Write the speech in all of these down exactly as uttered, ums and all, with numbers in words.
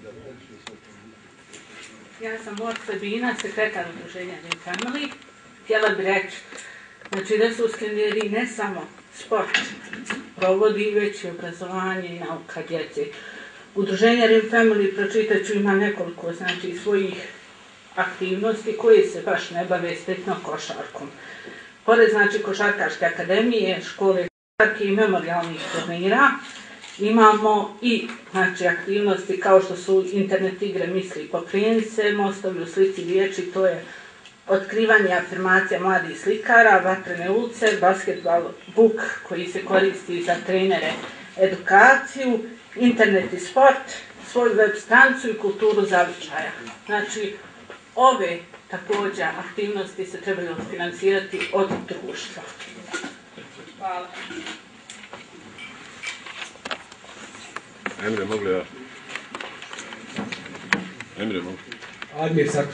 Ja sam od Sabina, sekretar udruženja Rim Family. Htjela bih reći, znači da se u Skenderiji ne samo sport provodi, već i obrazovanje i nauka djece. Udruženje Rim Family, pročitat ću, ima nekoliko znači svojih aktivnosti koje se baš ne bave striktno košarkom. Pored znači košarkaške akademije, škole košarke i memorijalnih turnira, imamo i znači, aktivnosti kao što su internet igre Misli i pokreni se, mostovi u slici riječi, to je otkrivanje afirmacija mladih slikara, vatrene ulice, basketbal book koji se koristi za trenere, edukaciju, internet i sport, svoju web stranicu i kulturu zavičaja. Znači, ove također aktivnosti se trebaju financirati od društva. Hvala. Emre, mogu li ja? Emre, mogu. Admir Sakoć.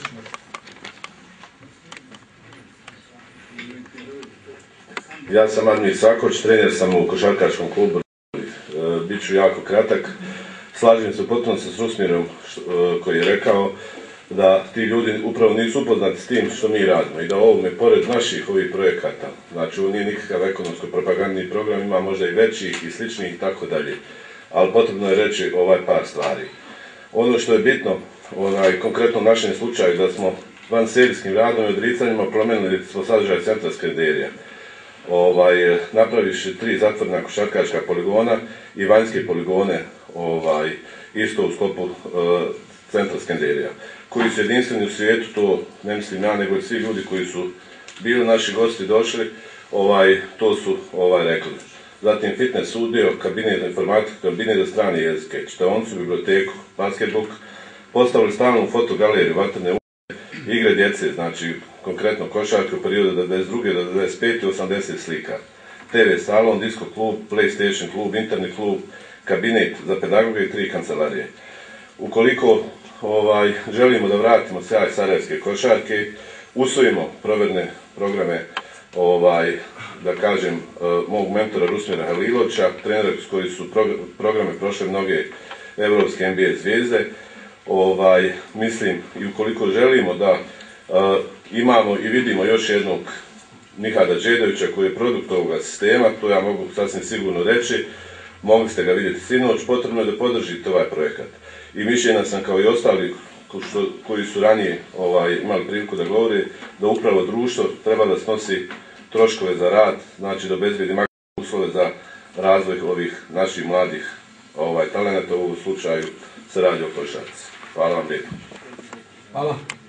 Ja sam Admir Sakoć, trener sam u košarkaškom klubu. Biću jako kratak. Slažem se potpuno s Rusmirom koji je rekao da ti ljudi upravo nisu upoznati s tim što mi radimo i da ovome, pored naših ovih projekata, znači ovo nije nikakav ekonomsko-propagandni program, ima možda i većih i sličnih i tako dalje, ali potrebno je reći ovaj par stvari. Ono što je bitno, onaj, konkretno u našem slučaju, da smo van serijskim radom i odricanjima promenili smo sadržaj centra Skenderija. Ovaj, napraviši tri zatvorena košarkaška poligona i vanjske poligone ovaj, isto u sklopu uh, centra Skenderija, koji su jedinstveni u svijetu, to ne mislim ja, nego i svi ljudi koji su bili naši gosti došli, ovaj, to su ovaj, rekli. Zatim fitness studio, kabinet za informatiku, kabinet za strane jezike, čitaonicu, biblioteku, basketbook, postavili stalnu fotogaleriju, vatrne ulice, igre djece, znači konkretno košarke u periodu od devedeset druge do devedeset pete osamdeset slika, te ve salon, disco klub, PlayStation klub, internet klub, kabinet za pedagoge i tri kancelarije. Ukoliko ovaj, želimo da vratimo sjaj sarajevske košarke, usvojimo provedne programe, ovaj, da kažem, uh, mog mentora Rusmira Halilovića, trenera s koji su prog programe prošle mnoge evropske en be a zvijezde, ovaj, mislim, i ukoliko želimo da uh, imamo i vidimo još jednog Nihada Đedovića koji je produkt ovoga sistema, to ja mogu sasvim sigurno reći, mogli ste ga vidjeti sinoć, potrebno je da podržite ovaj projekat. I mišljena sam kao i ostali što, koji su ranije ovaj, imali priliku da govore, da upravo društvo treba da snosi troškove za rad, znači da obezbedi maksimalne uslove za razvoj ovih naših mladih ovaj, talenata, u ovom slučaju se radi o košarci. Hvala vam lijepo. Hvala.